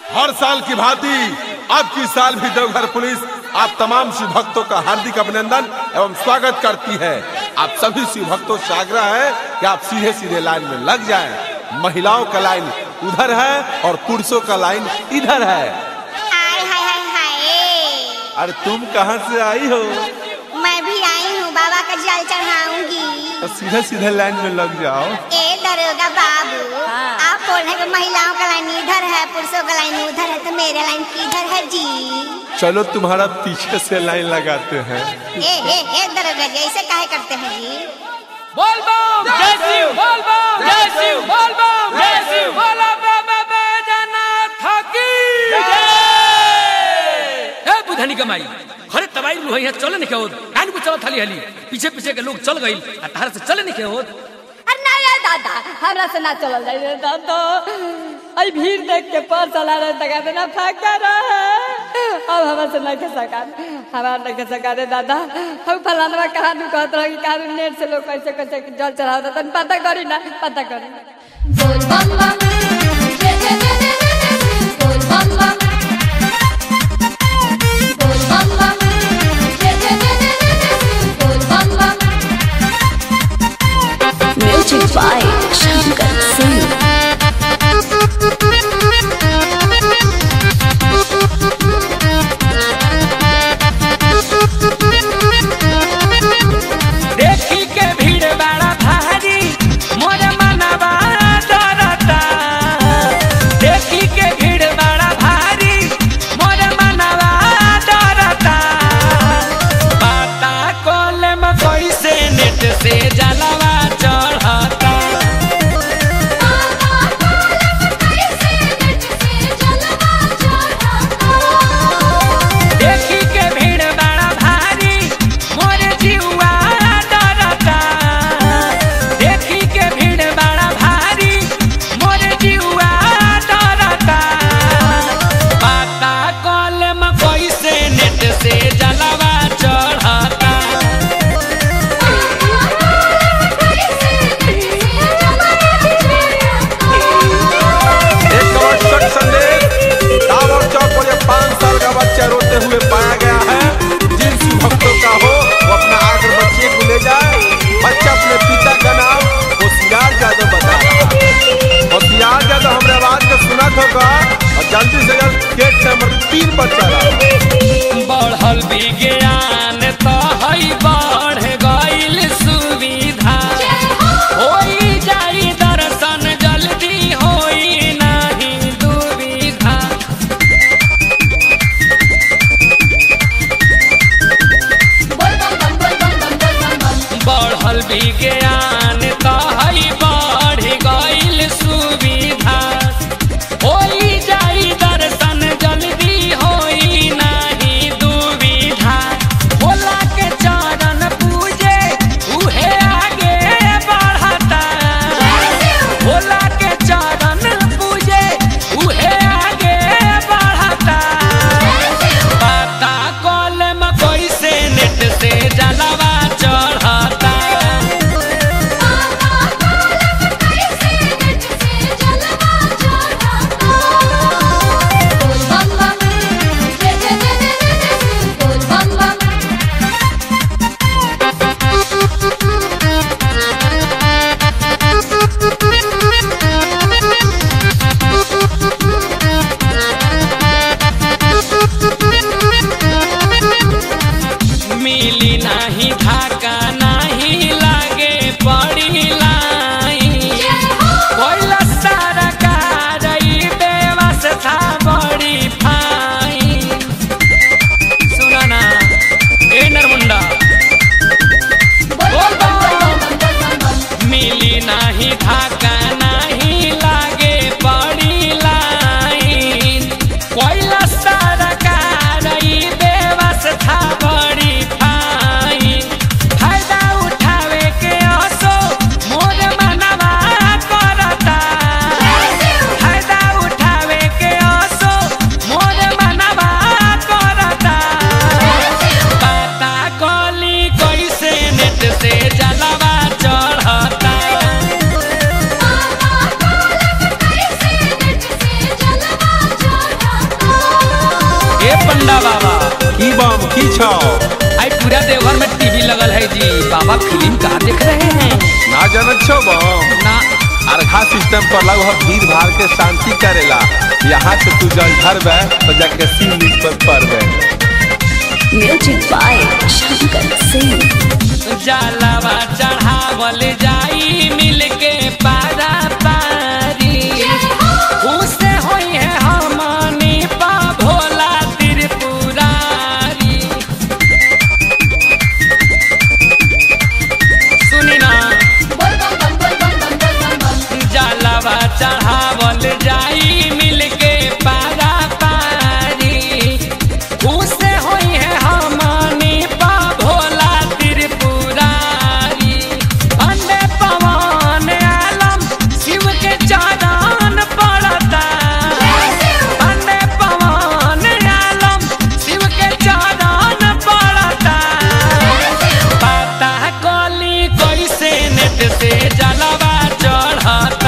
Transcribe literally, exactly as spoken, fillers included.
हर साल की भांति अब की साल भी देवघर पुलिस आप तमाम शिव भक्तों का हार्दिक अभिनंदन एवं स्वागत करती है। आप सभी शिव भक्तों से आग्रह है कि आप सीधे सीधे लाइन में लग जाएं। महिलाओं का लाइन उधर है और पुरुषों का लाइन इधर है। हाय हाय हाय हाय। अरे तुम कहाँ से आई हो? मैं भी आई हूँ, बाबा का जल चढ़ाऊंगी। तो सीधे सीधे लाइन में लग जाओ। ए दरोगा बाबू, हाँ। आप बोल रहे हैं कि महिलाओं का लाइन इधर है, पुरुषों का लाइन उधर है, तो मेरे लाइन किधर है जी? चलो तुम्हारा पीछे से लाइन लगाते हैं। ए ए ए दरोगा जी, ऐसे काहे करते हैं जी? बोल बम जय शिव, बोल बम जय शिव, बोल बम जय शिव, बोला बाबा बैजनाथ की जय। हे बुधनी कमाई खरे तबाई लु है चले नहीं होत कान को चलो थाली हली पीछे पीछे के लोग चल गइल आ तार से चले नहीं होत। अरे ना यार दादा, हमरा से ना चलल जाई रे दादा। आई भीड़ देख के पर चला रे तका देना फाका रहे। अब हमरा से ना के सका, हमरा ना के सका रे दादा। हम फलानवा कहां नु कहत रही कि काहे नेट से लोग कैसे कैसे जल चढ़ावत तन पता करी ना, पता करी। बोल बम बम जय जय जय जय बोल बम बम बोल बम बम जय जय जय जय बोल बम बम। Music by Shankar Singh. देखी के भीड़ बड़ा भारी मोर मनवा डरता। देखी के भीड़ बड़ा भारी मोर मनवा डरता। पता कोलम कैसे नेट से जलवा चढ़ता। देखी के भीड़ बड़ा भारी मोर जीवा डरता। देखी के भीड़ बड़ा भारी मोर जीवा डरता। पता कलम कैसे नेट से जलवा चढ़ता। एक आवश्यक संदेश, टावर चौक पर एक पाँच साल का बच्चा रोते हुए पाया गया है। जिन शिव भक्तों का हो वो अपना आकर बच्चे को ले जाए। बच्चा अपने पिता का नाम होशियार यादव बता रहा है। होशियार यादव हमने आवाज को सुना होगा और जल्दी से जल्द गेट नंबर तीन पर चला। बढ़ल विज्ञान तो हई बढ़ गईल सुविधा। होई जाई दर्शन जल्दी होई नहीं दुविधा। बढ़ल विज्ञान तो हई बढ़ गईल सुविधा। होई जाई दर्शन जल्दी होई नहीं दुविधा। भोला के चरण बम खींचो। आई पूरा देवघर में टीवी लगल है जी, बाबा फिल्म कहाँ देख रहे हैं? ना जानत छो बम, ना अर्घा सिस्टम पर लगभग भीड़ भाड़ के शांति करेला। यहाँ से तू जल धरबे तो जाके शिव लिंग पर पड़बे। Music by Shankar Singh. जलवा चढ़ावल जाई मिलके पारा पारी, उसे होई है हमनी पा भोला त्रिपुरारी। सुनी ना जलवा चढ़ावल जाई मिलके पारा पारी, उसे होई है हमनी पा भोला त्रिपुरारी। अन्य पवन आलम शिव के चरण पड़ता, अन्य पवन आलम शिव के चरण पड़ता। पता कली कैसे नेट से जलवा चढ़ता,